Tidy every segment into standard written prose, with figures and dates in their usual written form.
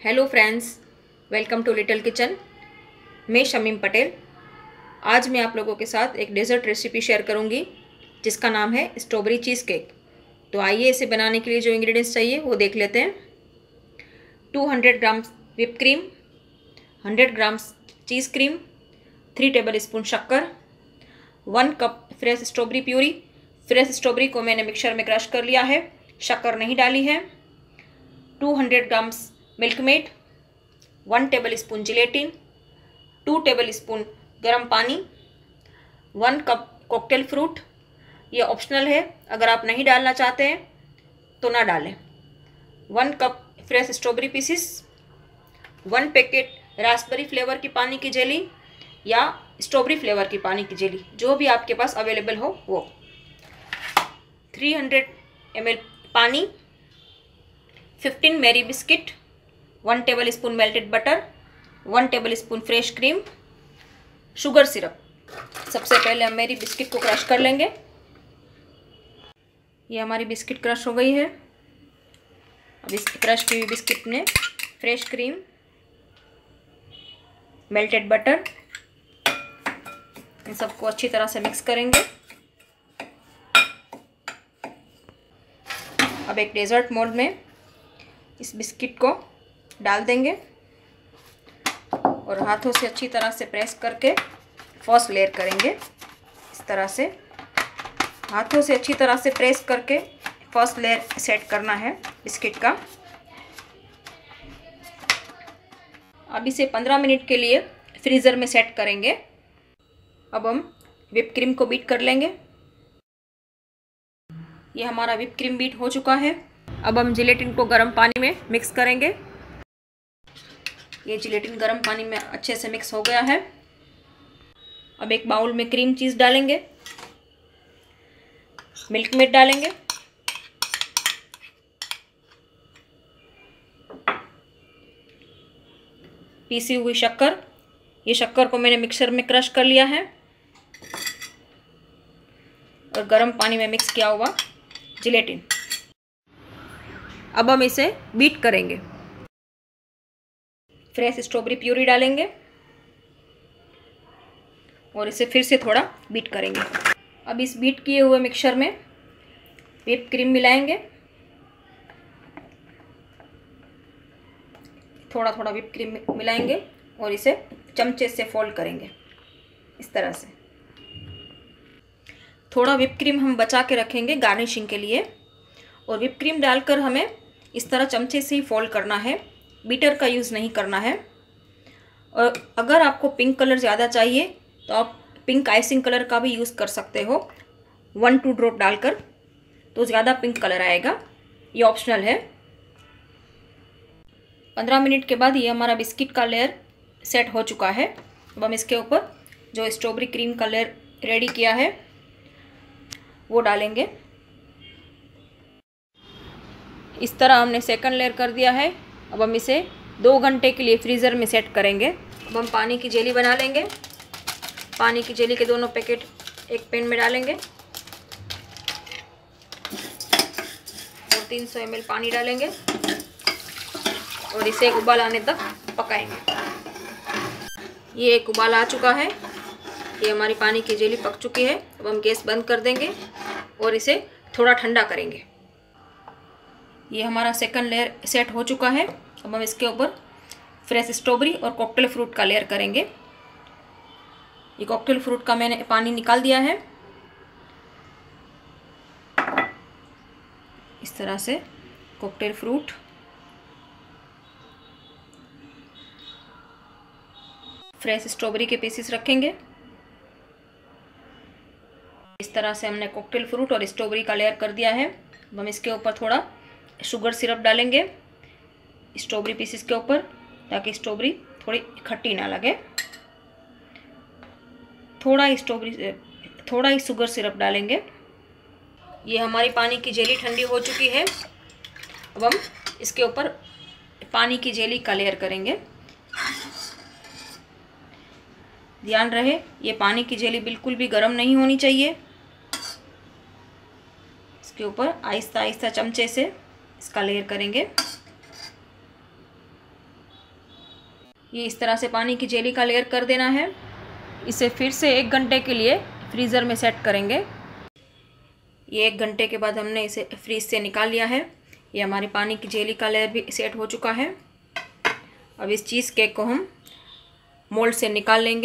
Hello friends, welcome to little kitchen. मैं शमीम पटेल। आज मैं आप लोगों के साथ एक डेज़र्ट रेसिपी शेयर करूंगी जिसका नाम है स्ट्रॉबेरी चीज़ केक। तो आइए इसे बनाने के लिए जो इंग्रेडिएंट्स चाहिए वो देख लेते हैं। 200 gram whip cream, 100 gram cheese cream, 3 table spoon शक्कर, 1 cup fresh strawberry puree. Fresh strawberry को मैंने मिक्सर में क्रश कर लिया है, शक्कर नहीं डाली है। 200 grams milkmaid, 1 table spoon gelatin, 2 table spoon गर्म पानी, 1 कप कॉकटेल फ्रूट। ये ऑप्शनल है, अगर आप नहीं डालना चाहते हैं तो ना डालें। 1 cup fresh strawberry pieces, 1 packet raspberry flavour की पानी की जेली या स्ट्रॉबेरी फ्लेवर की पानी की जेली, जो भी आपके पास अवेलेबल हो वो। 300 ml पानी, 15 Marie biscuit, 1 table spoon melted butter, 1 table spoon fresh cream, sugar syrup. सबसे पहले हम मेरी बिस्किट को क्रश कर लेंगे। ये हमारी बिस्किट क्रश हो गई है। अब इस क्रश की हुई बिस्किट में फ्रेश क्रीम, मेल्टेड बटर, इन सबको अच्छी तरह से मिक्स करेंगे। अब एक डेजर्ट मोल्ड में इस बिस्किट को डाल देंगे और हाथों से अच्छी तरह से प्रेस करके फर्स्ट लेयर करेंगे। इस तरह से हाथों से अच्छी तरह से प्रेस करके फर्स्ट लेयर सेट करना है बिस्किट का। अब इसे 15 मिनट के लिए फ्रीज़र में सेट करेंगे। अब हम व्हिप क्रीम को बीट कर लेंगे। ये हमारा व्हिप क्रीम बीट हो चुका है। अब हम जिलेटिन को गर्म पानी में मिक्स करेंगे। ये जिलेटिन गर्म पानी में अच्छे से मिक्स हो गया है। अब एक बाउल में क्रीम चीज़ डालेंगे, मिल्क मेड डालेंगे, पीसी हुई शक्कर। ये शक्कर को मैंने मिक्सर में क्रश कर लिया है और गर्म पानी में मिक्स किया हुआ जिलेटिन। अब हम इसे बीट करेंगे। फ्रेश स्ट्रॉबेरी प्यूरी डालेंगे और इसे फिर से थोड़ा बीट करेंगे। अब इस बीट किए हुए मिक्सचर में व्हिप क्रीम मिलाएंगे। थोड़ा थोड़ा व्हिप क्रीम मिलाएंगे और इसे चमचे से फोल्ड करेंगे इस तरह से। थोड़ा व्हिप क्रीम हम बचा के रखेंगे गार्निशिंग के लिए, और व्हिप क्रीम डालकर हमें इस तरह चमचे से ही फोल्ड करना है, बीटर का यूज़ नहीं करना है। और अगर आपको पिंक कलर ज़्यादा चाहिए तो आप पिंक आइसिंग कलर का भी यूज़ कर सकते हो, 1-2 ड्रॉप डालकर, तो ज़्यादा पिंक कलर आएगा। ये ऑप्शनल है। 15 मिनट के बाद ये हमारा बिस्किट का लेयर सेट हो चुका है। अब हम इसके ऊपर जो स्ट्रॉबेरी क्रीम का लेयर रेडी किया है वो डालेंगे। इस तरह हमने सेकंड लेयर कर दिया है। अब हम इसे 2 घंटे के लिए फ्रीज़र में सेट करेंगे। अब हम पानी की जेली बना लेंगे। पानी की जेली के दोनों पैकेट एक पैन में डालेंगे और 300 ml पानी डालेंगे और इसे एक उबाल आने तक पकाएंगे। ये एक उबाल आ चुका है। ये हमारी पानी की जेली पक चुकी है। अब हम गैस बंद कर देंगे और इसे थोड़ा ठंडा करेंगे। ये हमारा सेकंड लेयर सेट हो चुका है। अब हम इसके ऊपर फ्रेश स्ट्रॉबेरी और कॉकटेल फ्रूट का लेयर करेंगे। ये कॉकटेल फ्रूट का मैंने पानी निकाल दिया है। इस तरह से कॉकटेल फ्रूट, फ्रेश स्ट्रॉबेरी के पीसेस रखेंगे। इस तरह से हमने कॉकटेल फ्रूट और स्ट्रॉबेरी का लेयर कर दिया है। अब हम इसके ऊपर थोड़ा शुगर सिरप डालेंगे स्ट्रॉबेरी पीसेस के ऊपर, ताकि स्ट्रॉबेरी थोड़ी खट्टी ना लगे। थोड़ा ही शुगर सिरप डालेंगे। ये हमारी पानी की जेली ठंडी हो चुकी है। अब हम इसके ऊपर पानी की जेली का लेयर करेंगे। ध्यान रहे ये पानी की जेली बिल्कुल भी गर्म नहीं होनी चाहिए। इसके ऊपर आहिस्ता आहिस्ता चमचे से इसका लेयर करेंगे। ये इस तरह से पानी की जेली का लेयर कर देना है। इसे फिर से 1 घंटे के लिए फ्रीज़र में सेट करेंगे। ये 1 घंटे के बाद हमने इसे फ्रीज से निकाल लिया है। ये हमारी पानी की जेली का लेयर भी सेट हो चुका है। अब इस चीज़ केक को हम मोल्ड से निकाल लेंगे।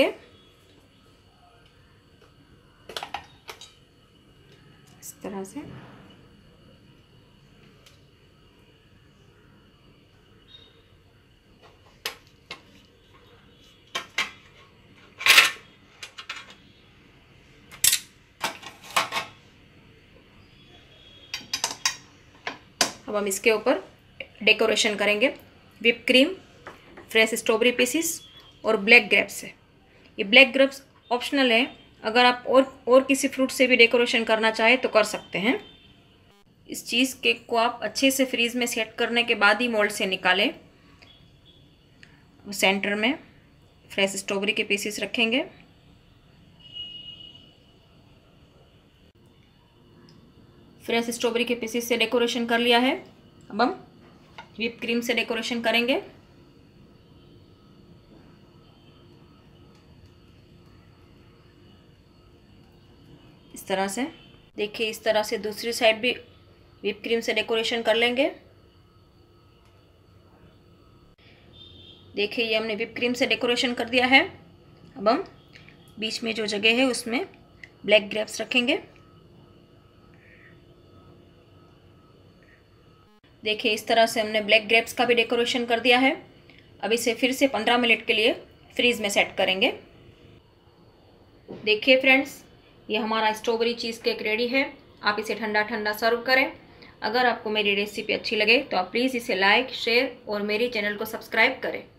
इस तरह से अब हम इसके ऊपर डेकोरेशन करेंगे whip cream, fresh strawberry pieces और ब्लैक ग्रेप्स से। ये ब्लैक ग्रेप्स ऑप्शनल है, अगर आप और किसी फ्रूट से भी डेकोरेशन करना चाहें तो कर सकते हैं। इस चीज़ केक को आप अच्छे से फ्रीज में सेट करने के बाद ही मोल्ड से निकालें। सेंटर में फ्रेश स्ट्रॉबेरी के पीसीस रखेंगे। फ्रेश स्ट्रॉबेरी के पीसीस से डेकोरेशन कर लिया है। अब हम व्हिप क्रीम से डेकोरेशन करेंगे। इस तरह से देखिए, इस तरह से दूसरी साइड भी व्हिप क्रीम से डेकोरेशन कर लेंगे। देखिए, ये हमने व्हिप क्रीम से डेकोरेशन कर दिया है। अब हम बीच में जो जगह है उसमें ब्लैक ग्रेप्स रखेंगे। देखिए, इस तरह से हमने ब्लैक ग्रेप्स का भी डेकोरेशन कर दिया है। अब इसे फिर से 15 मिनट के लिए फ्रीज में सेट करेंगे। देखिए फ्रेंड्स, ये हमारा स्ट्रॉबेरी चीज़ केक रेडी है। आप इसे ठंडा ठंडा सर्व करें। अगर आपको मेरी रेसिपी अच्छी लगे तो आप प्लीज़ इसे लाइक, शेयर और मेरे चैनल को सब्सक्राइब करें।